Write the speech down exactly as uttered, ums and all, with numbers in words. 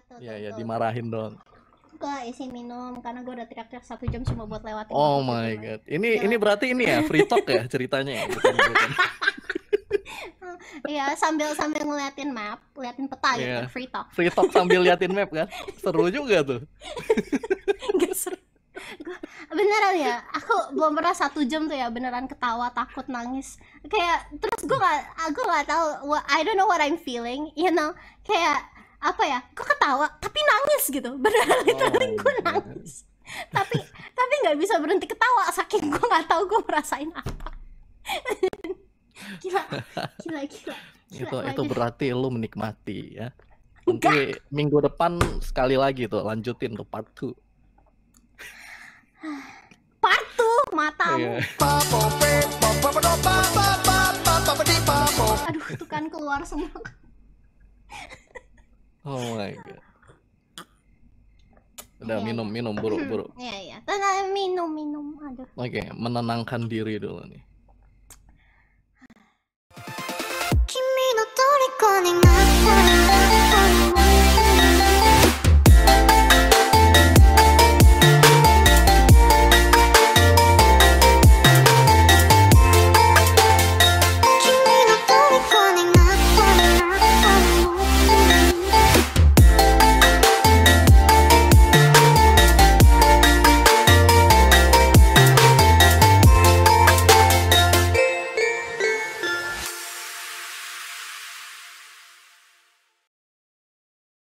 tuh Iya tuh ya, tuh. dimarahin dong. Gue isi minum karena gue udah teriak-teriak satu jam cuma buat lewatin Oh itu my gimana. god. Ini Gila. ini berarti ini ya free talk ya ceritanya ya, bukan bukan. Iya, sambil sambil ngeliatin map, ngeliatin peta gitu Iya. kan, free talk. Free talk sambil liatin map kan. Seru juga tuh. Gak seru. Gua, beneran ya, aku belum pernah satu jam tuh ya beneran ketawa, takut, nangis. Kayak terus gue gak, aku gak tahu, what, I don't know what I'm feeling, you know, kayak apa ya, gue ketawa tapi nangis gitu, beneran Oh literally my gue god. nangis. tapi tapi nggak bisa berhenti ketawa saking gue nggak tahu gue merasain apa. gila, gila, gila. Gila, Itu itu waduh. berarti lu menikmati ya. Enggak. Nanti minggu depan sekali lagi tuh lanjutin tuh part two. Patu matamu. Iya. Aduh, tuh kan keluar semua. Oh my god. Udah Iya, minum iya. minum buruk buruk. Iya, iya. Tenang, minum minum. Aduh. Oke, menenangkan diri dulu nih.